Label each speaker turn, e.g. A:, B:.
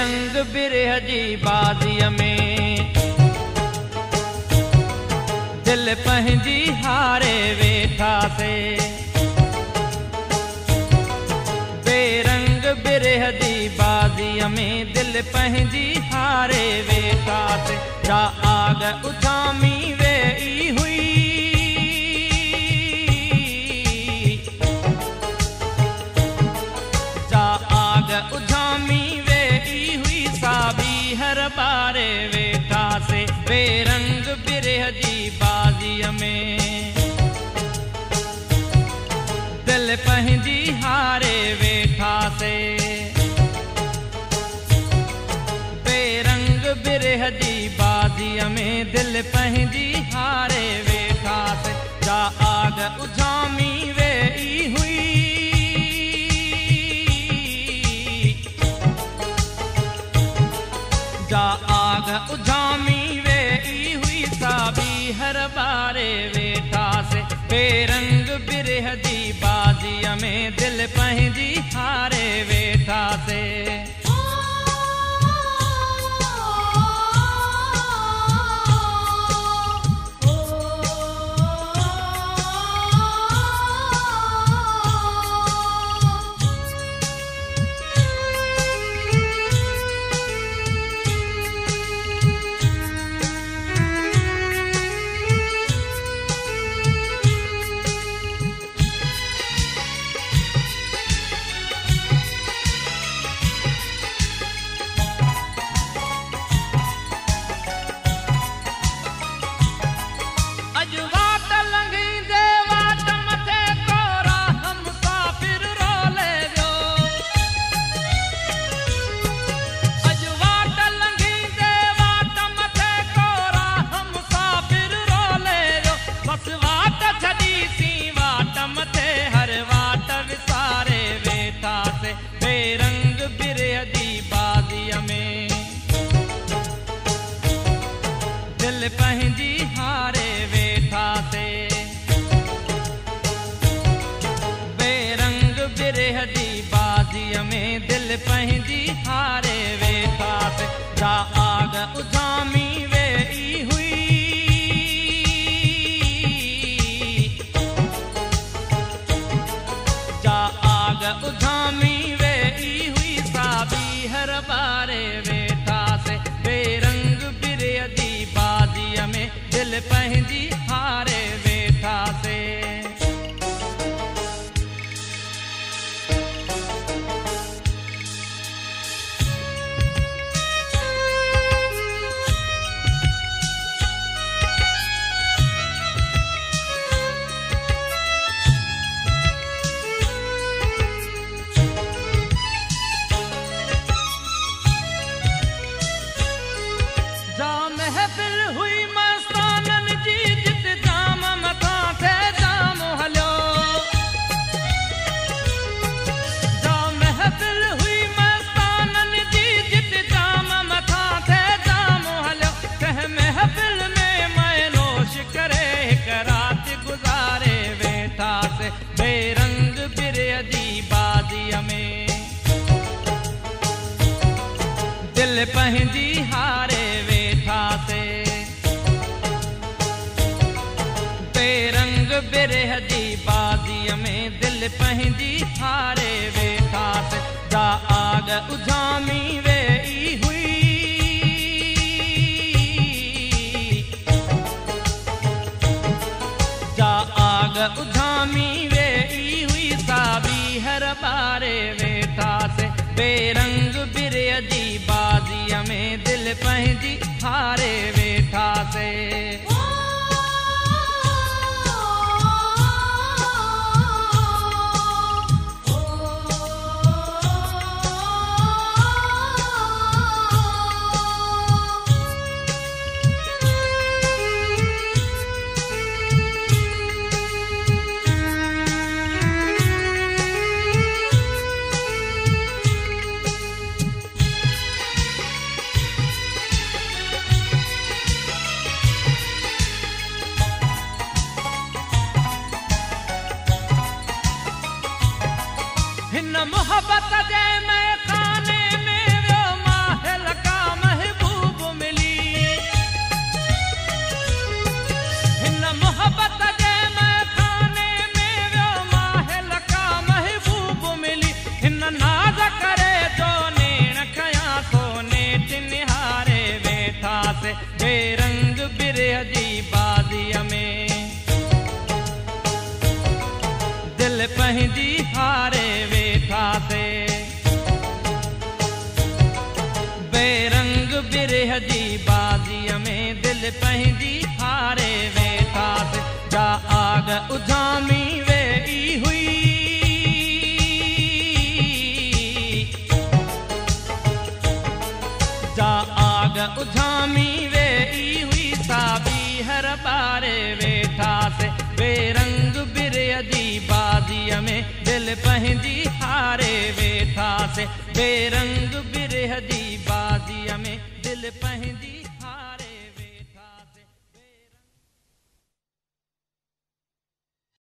A: बेरंग बिरह जी बाज़ीअ में दिल पंहिंजी हारे वेठासे। बेरंग बिरह जी बाज़ीअ में दिल पंहिंजी हारे वेठासे। जा आग उजामी वेई हुई, जा आग उजामी वेई हुई, साबी हर बारे वेठासे। बेरंग बिरह जी बाज़ीअ में दिल पंहिंजी हारे वेठासे। बेरंग बिरह जी बाज़ीअ में दिल पंहिंजी हारे वेठासे। जा आग उजामी वेई हुई, जा आग उजामी वेई हुई, साबी हर बारे वेठासे। बेरंग बिरह जी बाज़ीअ में दिल पंहिंजी हारे वेठासे। पंहिंजी हारे वेठासे। बेरंग बिरह जी बाज़ीअ में दिल पंहिंजी हारे वेठासे। जा आग उजामी वेई हुई, जा आग उजामी वेई हुई, साबी हर बारे वेठासे। बेरंग बिरह जी बाज़ीअ में दिल पंहिंजी हारे वेठासे। जा महफिल हुई मस्तानन जी, जित जाम मथा थे जाम हलियो। जा महफिल हुई मस्तानन जी, जित जाम मथा थे जाम हलियो। कह महफिल में मैं नोश करे हिक रात गुज़ारे वेठासे। बेरंग बिरह जी बाज़ीअ में दिल पंहिंजी हारे वेठासे। बेरंग बिरह जी बाज़ीअ में दिल पंहिंजी हारे वेठासे। जा आग उजामी वेई हुई, जा आग उजामी वेई हुई, साबी हर बारे वेठासे। बेरंग बिरह जी बाज़ीअ में दिल पंहिंजी हारे वेठासे। दिल पंहिंजी हारे वेठासे बेरंग बिरह जी बाज़ीअ में दिल पंहिंजी हारे वेठासे जा आग उजामी वेई हुई जा आग उजामी वेई हुई साबी हर बारे वेठासे बेरंग बिरह जी बाज़ीअ में दिल पंहिंजी हारे वेठासे बेरंग बिरह जी बाज़ीअ में दिल पंहिंजी